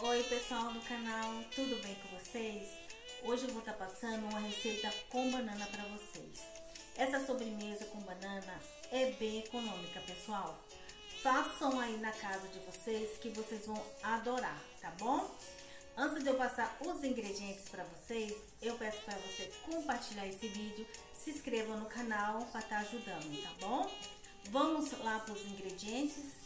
Oi pessoal do canal, tudo bem com vocês? Hoje eu vou estar passando uma receita com banana para vocês. Essa sobremesa com banana é bem econômica, pessoal. Façam aí na casa de vocês que vocês vão adorar, tá bom? Antes de eu passar os ingredientes para vocês, eu peço para você compartilhar esse vídeo, se inscreva no canal para estar ajudando, tá bom? Vamos lá para os ingredientes.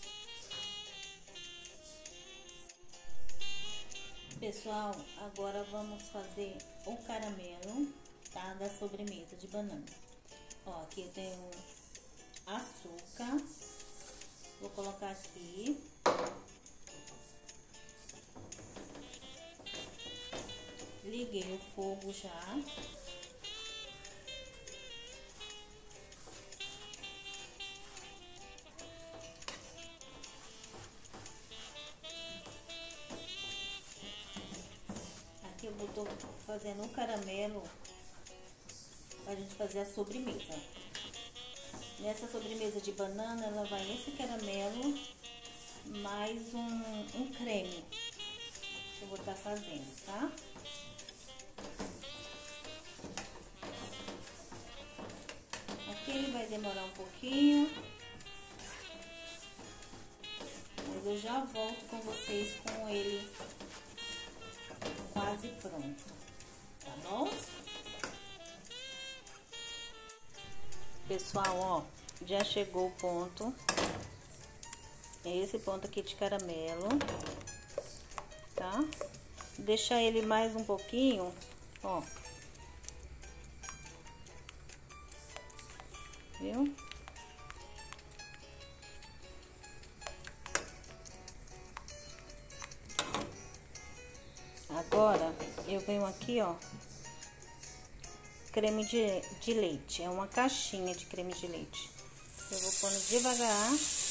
Pessoal, agora vamos fazer o caramelo, tá? Da sobremesa de banana. Ó, aqui eu tenho açúcar. Vou colocar aqui. Liguei o fogo já. Aqui eu tô fazendo um caramelo pra gente fazer a sobremesa. Nessa sobremesa de banana, ela vai esse caramelo mais um creme que eu vou estar fazendo, tá? Aqui ele vai demorar um pouquinho, mas eu já volto com vocês com ele quase pronto, tá bom? Pessoal, ó, já chegou o ponto, é esse ponto aqui de caramelo, tá? Deixar ele mais um pouquinho, ó, viu? Agora, eu venho aqui, ó, creme de leite. É uma caixinha de creme de leite. Eu vou pondo devagar.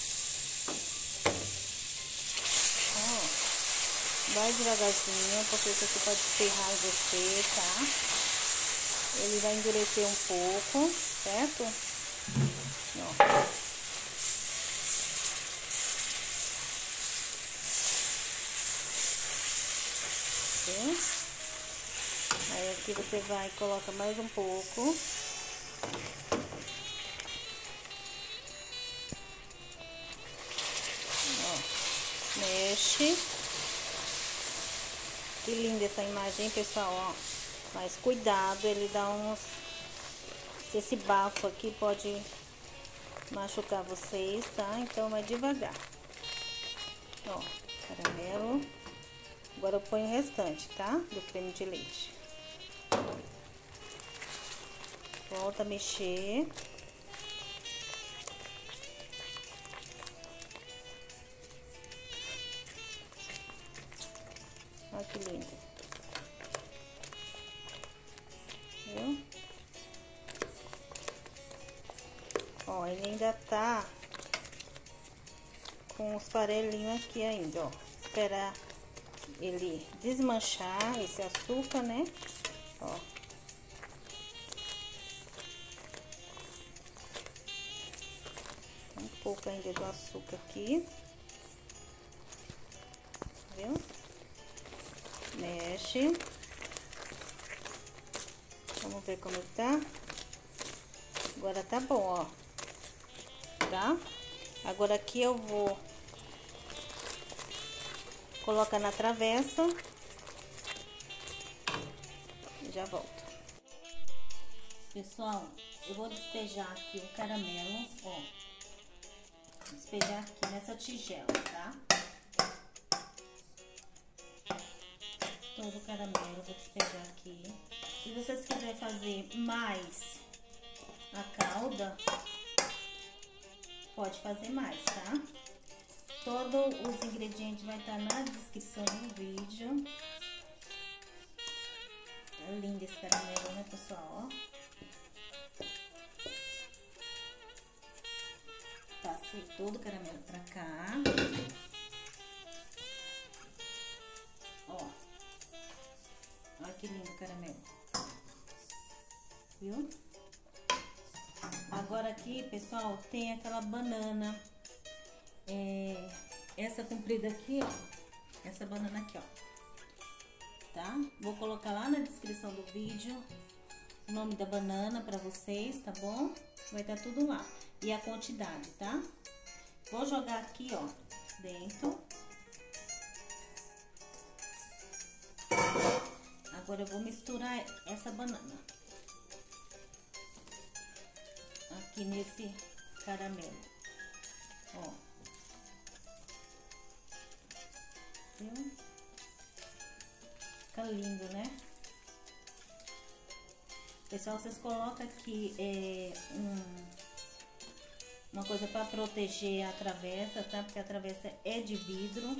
Ó, vai devagarzinho, porque isso aqui pode ferrar em você, tá? Ele vai endurecer um pouco, certo? Ó. Aí aqui você vai e coloca mais um pouco. Ó, mexe. Que linda essa imagem, pessoal, ó. Mas cuidado, ele dá uns... Esse bafo aqui pode machucar vocês, tá? Então vai devagar. Ó, caramelo. Agora eu ponho o restante, tá? Do creme de leite. Volta a mexer. Olha que lindo. Viu? Ó, ele ainda tá com os farelinhos aqui ainda, ó. Esperar ele desmanchar esse açúcar, né? Ó. Um pouco ainda do açúcar aqui. Viu? Mexe. Vamos ver como tá. Agora tá bom, ó. Tá? Agora aqui eu vou colocar na travessa. E já volto. Pessoal, eu vou despejar aqui o caramelo, ó. Despejar aqui nessa tigela, tá? Todo o caramelo, vou despejar aqui. Se vocês quiserem fazer mais a calda, pode fazer mais, tá? Todos os ingredientes vai estar na descrição do vídeo. É lindo esse caramelo, né, pessoal? Ó. Passei todo o caramelo pra cá. Ó. Olha que lindo o caramelo. Viu? Agora aqui, pessoal, tem aquela banana. Essa comprida aqui, ó. essa banana aqui, ó, tá? Vou colocar lá na descrição do vídeo o nome da banana pra vocês, tá bom? Vai estar tudo lá. E a quantidade, tá? Vou jogar aqui, ó, dentro. Agora eu vou misturar essa banana aqui nesse caramelo, ó. Viu? Fica lindo, né? Pessoal, vocês colocam aqui uma coisa para proteger a travessa, tá? Porque a travessa é de vidro.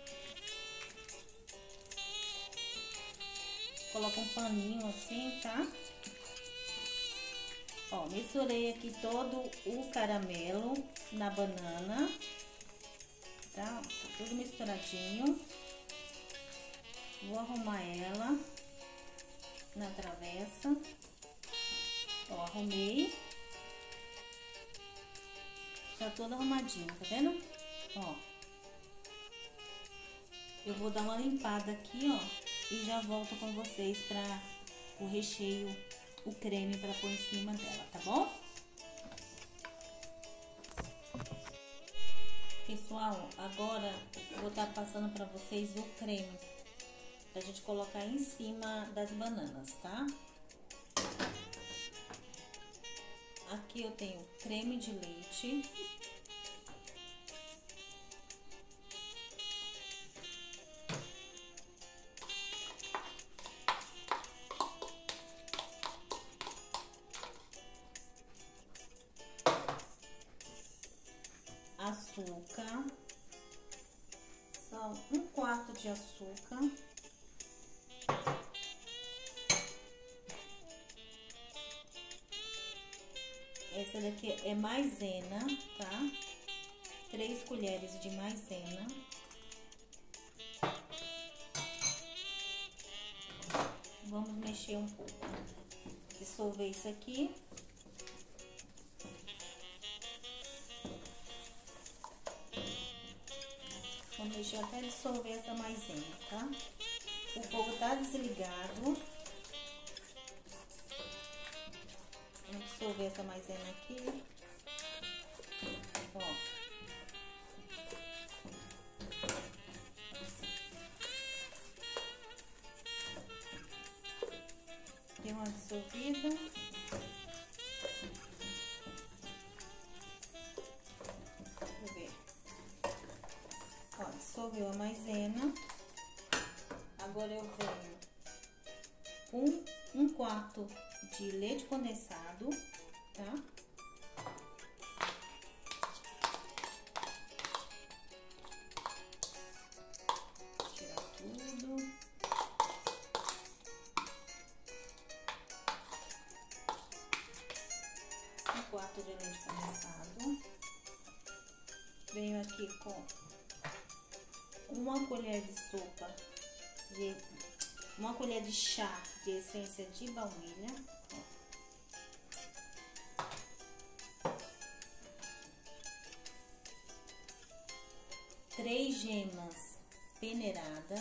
Coloca um paninho assim, tá? Ó, misturei aqui todo o caramelo na banana, tá? Tá tudo misturadinho. Vou arrumar ela na travessa. Ó, arrumei. Tá todo arrumadinho, tá vendo? Ó. Eu vou dar uma limpada aqui, ó. E já volto com vocês para o recheio, o creme para pôr em cima dela, tá bom? Pessoal, agora eu vou estar passando para vocês o creme pra gente colocar em cima das bananas, tá? Aqui eu tenho creme de leite. Açúcar, são 1/4 de açúcar. Essa daqui é maisena, tá? 3 colheres de maisena. Vamos mexer um pouco. Dissolver isso aqui. Vamos mexer até dissolver essa maisena, tá? O fogo tá desligado. Vamos dissolver essa maisena aqui. Ó. Deu uma dissolvida. Deixa eu ver. Ó, dissolveu a maisena. Agora eu venho com 1/4 de leite condensado, tá? Tirar tudo. 1/4 de leite condensado. Venho aqui com 1 colher de sopa de 1 colher de chá de essência de baunilha. Ó. 3 gemas peneiradas.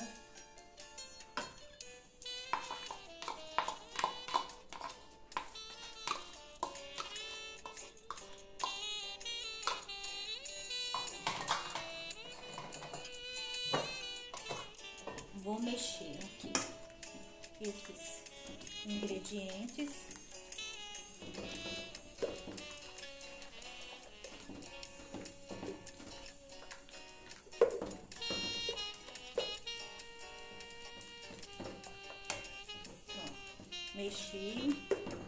Vou mexer aqui esses ingredientes. Ó, mexi.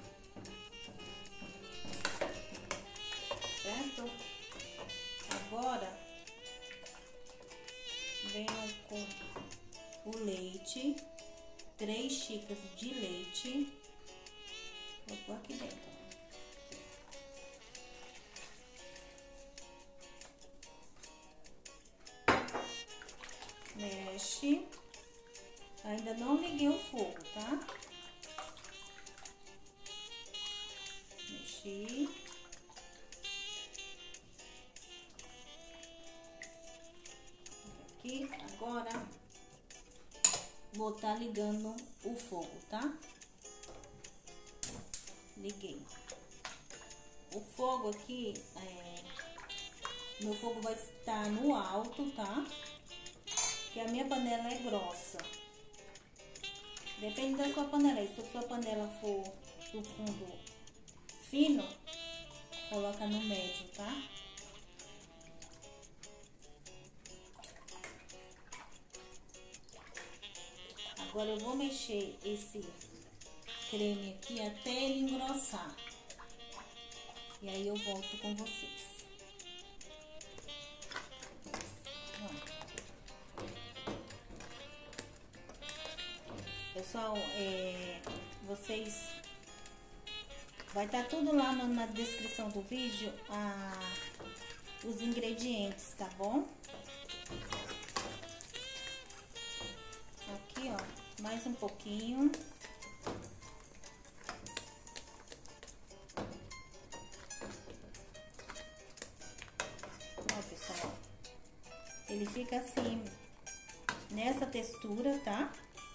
Certo? Agora venho com o leite, 3 xícaras de leite, vou pôr aqui dentro. Mexe, ainda não liguei o fogo, tá? Mexi. aqui. Agora, vou estar ligando o fogo, tá? Liguei. O fogo aqui, meu fogo vai estar no alto, tá? Porque a minha panela é grossa. Depende da sua panela. Se a sua panela for do fundo fino, coloca no médio, tá? Agora eu vou mexer esse creme aqui até ele engrossar. E aí eu volto com vocês. Pessoal, vocês... Vai estar tudo lá na descrição do vídeo, os ingredientes, tá bom? Aqui, ó, mais um pouquinho. Ó, pessoal, ele fica assim, nessa textura, tá?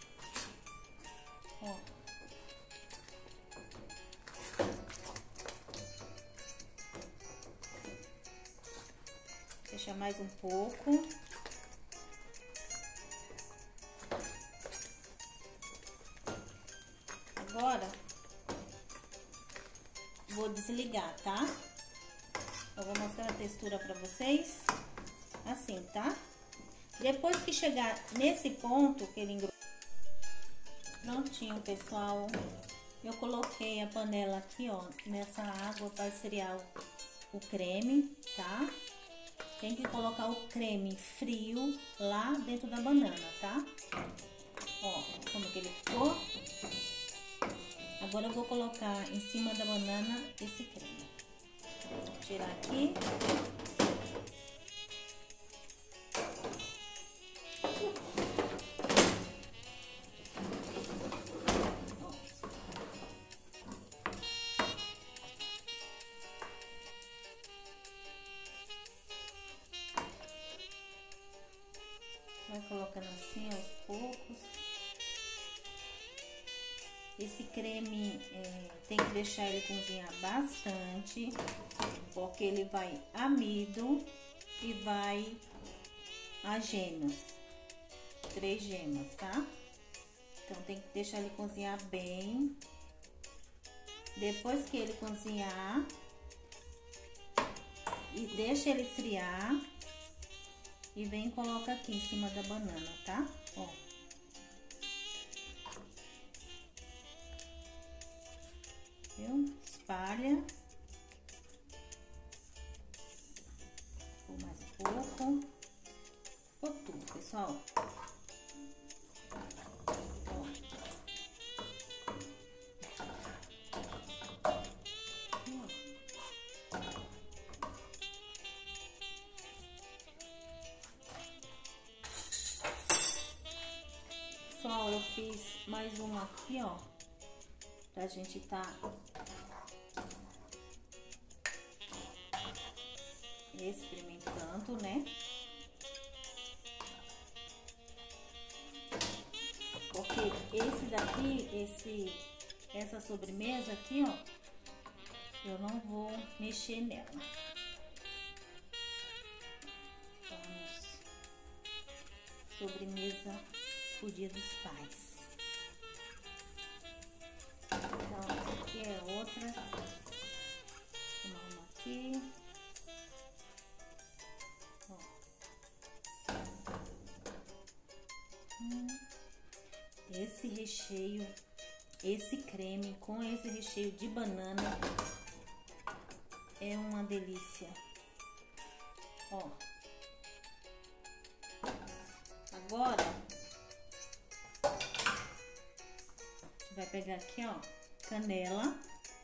Ó. Deixa mais um pouco. Agora, vou desligar, tá? Eu vou mostrar a textura pra vocês. Assim, tá? Depois que chegar nesse ponto que ele engrossou. Prontinho, pessoal. Eu coloquei a panela aqui, ó, nessa água para esfriar o creme, tá? Tem que colocar o creme frio lá dentro da banana, tá? Ó, como que ele ficou. Agora eu vou colocar em cima da banana esse creme. Vou tirar aqui. Vai colocando assim aos poucos. Esse creme tem que deixar ele cozinhar bastante, porque ele vai amido e vai as gemas, 3 gemas, tá? Então tem que deixar ele cozinhar bem. Depois que ele cozinhar e deixa ele esfriar, e vem e coloca aqui em cima da banana, tá? Ó. Viu? Espalha. Vou mais um pouco. Vou tudo, pessoal. Pessoal, eu fiz mais uma aqui, ó, pra gente tá experimentando, né? Porque esse daqui, essa sobremesa aqui, ó, eu não vou mexer nela. Vamos, sobremesa pro Dia dos Pais. Então, aqui é outra. Vamos aqui. Ó. Esse recheio, esse creme com esse recheio de banana é uma delícia. Ó. Agora, a gente vai pegar aqui, ó, canela.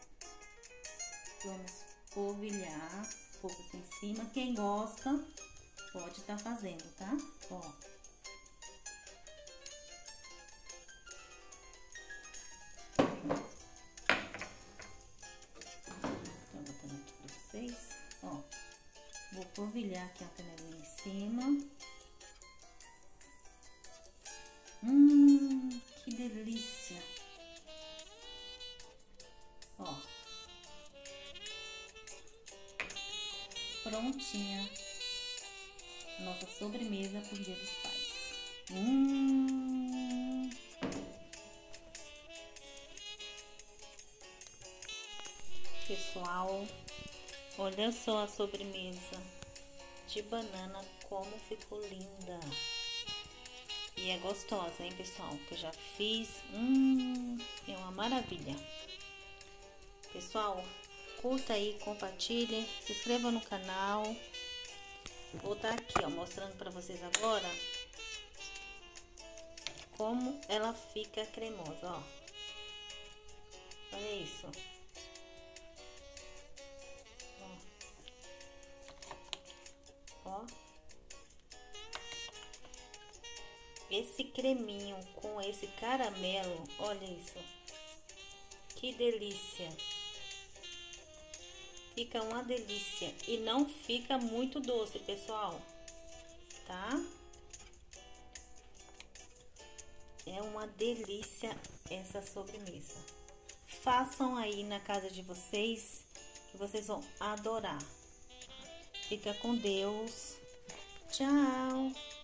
Vamos polvilhar um pouco aqui em cima. Quem gosta, pode estar fazendo, tá? Ó. Tô botando aqui pra vocês, ó. Vou polvilhar aqui a canelinha em cima. delícia! Ó, prontinha nossa sobremesa pro Dia dos Pais. Pessoal, olha só a sobremesa de banana, como ficou linda. E é gostosa, hein, pessoal? Que eu já fiz. É uma maravilha. Pessoal, curta aí, compartilhe, se inscreva no canal. Vou estar aqui, ó, mostrando para vocês agora como ela fica cremosa, ó. Olha isso. Ó. Esse creminho com esse caramelo, olha isso. Que delícia. Fica uma delícia e não fica muito doce, pessoal, tá? É uma delícia essa sobremesa. Façam aí na casa de vocês, que vocês vão adorar. Fica com Deus. Tchau!